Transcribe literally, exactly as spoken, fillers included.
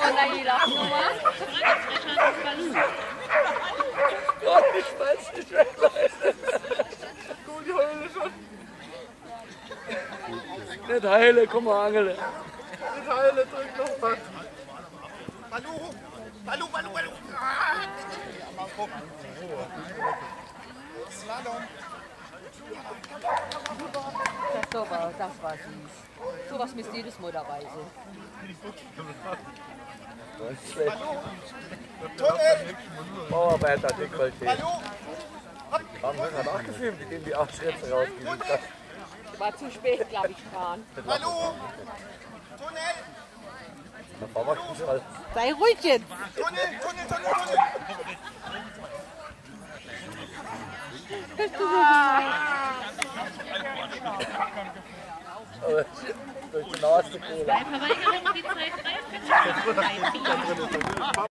nein, lass nochmal. Gott, ich schmeiß nicht weg, Leute. Gut, ich heule schon. Nicht heile, komm mal, Angele. Nicht heile, drück noch was. Balu, Balu, Balu, Balu. Mal gucken. Slalom. Das war, das war süß. So was müsst ihr jedes Mal dabei sein. Tunnel. Bauarbeiter, Dekolleté. Balu. Haben wir gerade auch gefilmt, mit dem die Aufschritte rausgesucht hat. War zu spät, glaube ich, fahren. Balu. Tunnel. Da fahren wir schon mal. Sei ruhig jetzt. Tunnel, Tunnel, Tunnel, Tunnel. Aber durch die Nase Cola. Bei Verweigerung die Zeit drei.